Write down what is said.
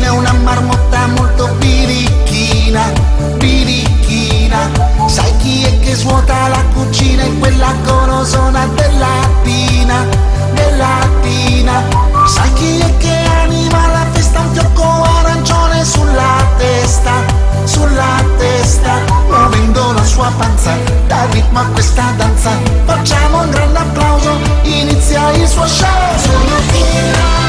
è una marmotta molto birichina, birichina. Sai chi è che svuota la cucina in quella corosona della tina, della tina? Sai chi è che anima la festa, un fiocco arancione sulla testa, muovendo la sua panza, dà ritmo a questa danza. Facciamo un grande applauso, inizia il suo show. Sono Tina.